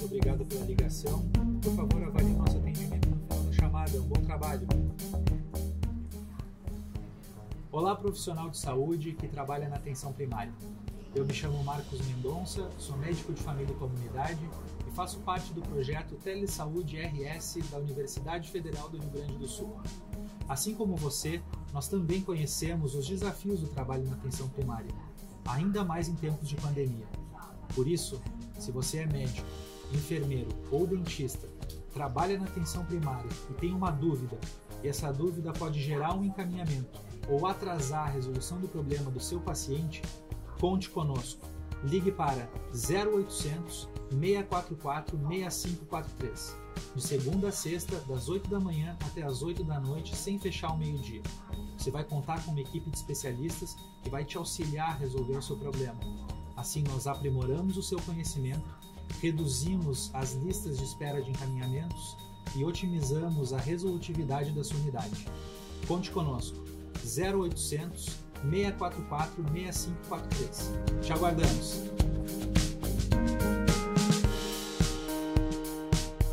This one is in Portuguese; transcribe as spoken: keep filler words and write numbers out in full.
obrigado pela ligação. Por favor, avalie nosso atendimento no final da chamada. Um bom trabalho. Olá, profissional de saúde que trabalha na atenção primária. Eu me chamo Marcos Mendonça, sou médico de família e comunidade e faço parte do projeto Telesaúde R S da Universidade Federal do Rio Grande do Sul. Assim como você, nós também conhecemos os desafios do trabalho na atenção primária, ainda mais em tempos de pandemia. Por isso, se você é médico, enfermeiro ou dentista, trabalha na atenção primária e tem uma dúvida, e essa dúvida pode gerar um encaminhamento ou atrasar a resolução do problema do seu paciente, conte conosco. Ligue para zero oitocentos, seis quatro quatro, seis cinco quatro três, de segunda a sexta, das oito da manhã até as oito da noite, sem fechar ao meio-dia. Você vai contar com uma equipe de especialistas que vai te auxiliar a resolver o seu problema. Assim, nós aprimoramos o seu conhecimento, reduzimos as listas de espera de encaminhamentos e otimizamos a resolutividade da sua unidade. Conte conosco. zero oitocentos, seis quatro quatro, seis cinco quatro três. Te aguardamos!